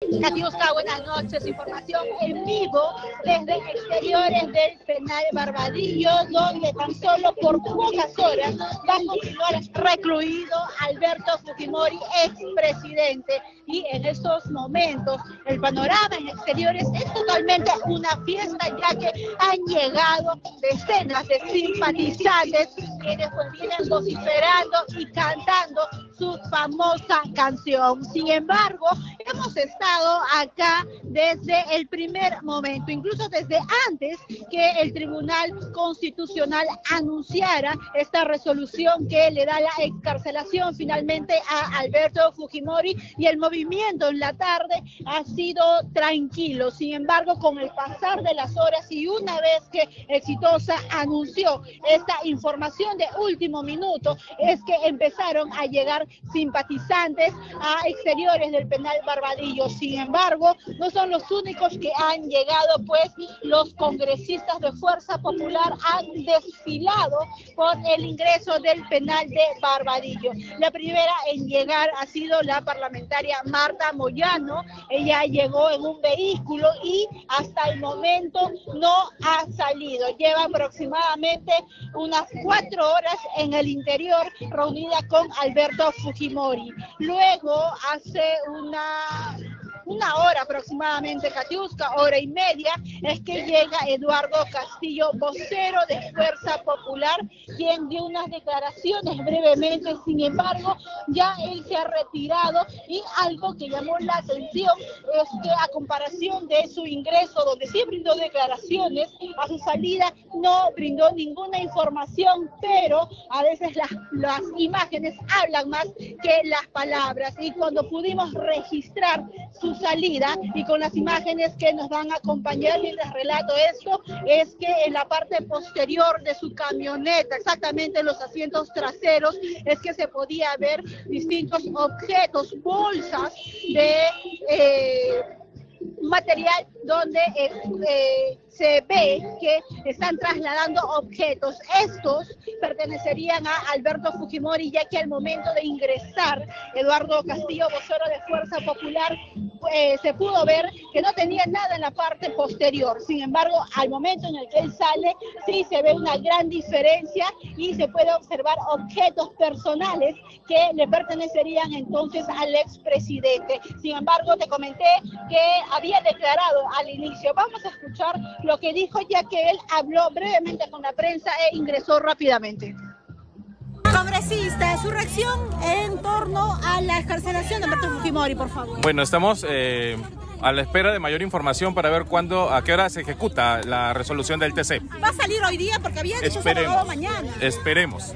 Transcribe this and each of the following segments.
Katiuska, buenas noches. Información en vivo desde exteriores del penal Barbadillo, donde tan solo por pocas horas va a continuar recluido Alberto Fujimori, expresidente. Y en estos momentos el panorama en exteriores es totalmente una fiesta, ya que han llegado decenas de simpatizantes quienes pues vienen vociferando y cantando su famosa canción. Sin embargo, hemos estado acá desde el primer momento, incluso desde antes que el Tribunal Constitucional anunciara esta resolución que le da la excarcelación finalmente a Alberto Fujimori, y el movimiento en la tarde ha sido tranquilo. Sin embargo, con el pasar de las horas y una vez que Exitosa anunció esta información de último minuto, es que empezaron a llegar simpatizantes a exteriores del penal Barbadillo. Sin embargo, no son los únicos que han llegado, pues los congresistas de Fuerza Popular han desfilado por el ingreso del penal de Barbadillo. La primera en llegar ha sido la parlamentaria Marta Moyano. Ella llegó en un vehículo y hasta el momento no ha salido. Lleva aproximadamente unas 4 horas en el interior reunida con Alberto Fujimori. Luego, hace una hora aproximadamente, Katiuska, hora y media, es que llega Eduardo Castillo, vocero de Fuerza Popular, quien dio unas declaraciones brevemente. Sin embargo, ya él se ha retirado, y algo que llamó la atención es que, a comparación de su ingreso, donde sí brindó declaraciones, a su salida no brindó ninguna información, pero a veces las imágenes hablan más que las palabras, y cuando pudimos registrar su salida y con las imágenes que nos van a acompañar mientras relato esto, es que en la parte posterior de su camioneta, exactamente en los asientos traseros, es que se podía ver distintos objetos, bolsas de material donde se ve que están trasladando objetos. Estos pertenecerían a Alberto Fujimori, ya que al momento de ingresar Eduardo Castillo, vocero de Fuerza Popular, se pudo ver que no tenía nada en la parte posterior. Sin embargo, al momento en el que él sale, sí se ve una gran diferencia y se puede observar objetos personales que le pertenecerían entonces al expresidente. Sin embargo, te comenté que había declarado al inicio. Vamos a escuchar lo que dijo, ya que él habló brevemente con la prensa e ingresó rápidamente. Congresista, su reacción en torno a la excarcelación de Alberto Fujimori, por favor. Bueno, estamos a la espera de mayor información para ver a qué hora se ejecuta la resolución del TC. ¿Va a salir hoy día? Porque había dicho que se mañana. Esperemos.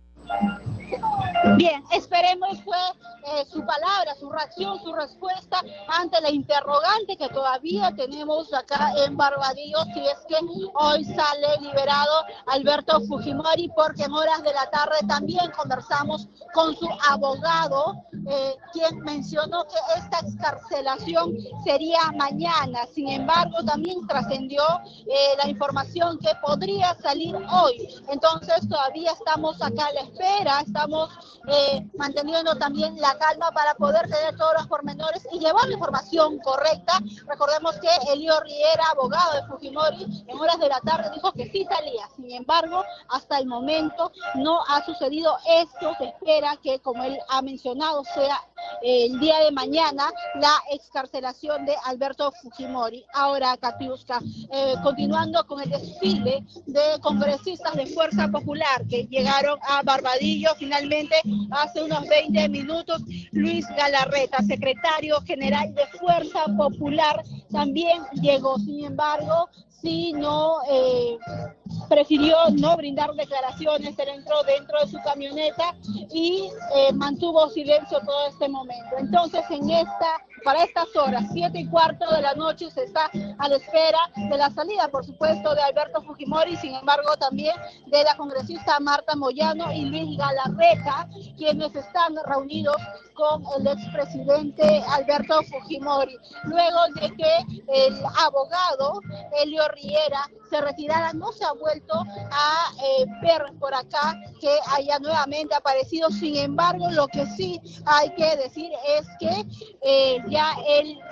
Bien, esperemos fue su palabra, su reacción, su respuesta ante la interrogante que todavía tenemos acá en Barbadillo, si es que hoy sale liberado Alberto Fujimori, porque en horas de la tarde también conversamos con su abogado, quien mencionó que esta excarcelación sería mañana. Sin embargo, también trascendió la información que podría salir hoy. Entonces todavía estamos acá a la espera, estamos manteniendo también la calma para poder tener todos los pormenores y llevar la información correcta. Recordemos que Elio Riera, abogado de Fujimori, en horas de la tarde dijo que sí salía. Sin embargo, hasta el momento no ha sucedido esto. Se espera que, como él ha mencionado, sea el día de mañana la excarcelación de Alberto Fujimori. Ahora, Katiuska, continuando con el desfile de congresistas de Fuerza Popular que llegaron a Barbadillo finalmente hace unos 20 minutos, Luis Galarreta, secretario general de Fuerza Popular, también llegó. Sin embargo, sí prefirió no brindar declaraciones dentro de su camioneta y mantuvo silencio todo este momento. Entonces, para estas horas, 7:15 de la noche, se está a la espera de la salida, por supuesto, de Alberto Fujimori, sin embargo, también de la congresista Marta Moyano y Luis Galarreta, quienes están reunidos con el expresidente Alberto Fujimori. Luego de que el abogado Elio Riera se retirara, no se ha vuelto a ver por acá que haya nuevamente aparecido. Sin embargo, lo que sí hay que decir es que ya él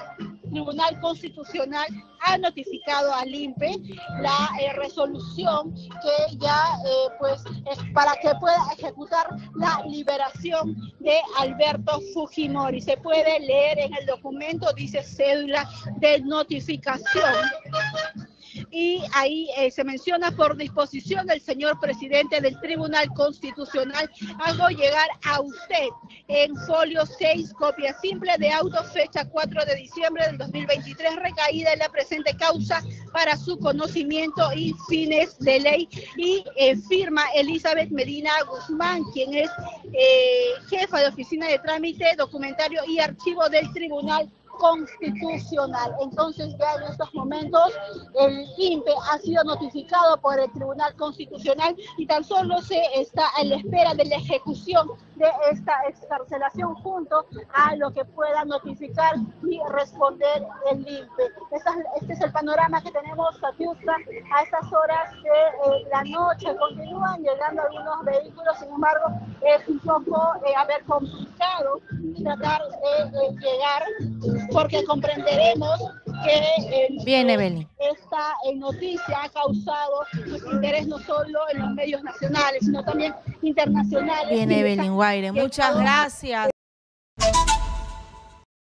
Tribunal Constitucional ha notificado al INPE la resolución que ya pues es para que pueda ejecutar la liberación de Alberto Fujimori. Se puede leer en el documento, dice cédula de notificación. Y ahí se menciona: por disposición del señor presidente del Tribunal Constitucional, hago llegar a usted en folio 6, copia simple de auto, fecha 4 de diciembre del 2023, recaída en la presente causa para su conocimiento y fines de ley. Y firma Elizabeth Medina Guzmán, quien es jefa de oficina de trámite, documentario y archivo del Tribunal Constitucional. Entonces ya en estos momentos el INPE ha sido notificado por el Tribunal Constitucional y tan solo se está a la espera de la ejecución de esta excarcelación junto a lo que pueda notificar y responder el INPE. Este es el panorama que tenemos, Katiuska, a estas horas de la noche. Continúan llegando algunos vehículos, sin embargo es un poco complicado tratar de llegar, porque comprenderemos que Bien, Evelyn. esta noticia ha causado interés no solo en los medios nacionales, sino también internacionales. Bien, Evelyn Guaire, muchas gracias.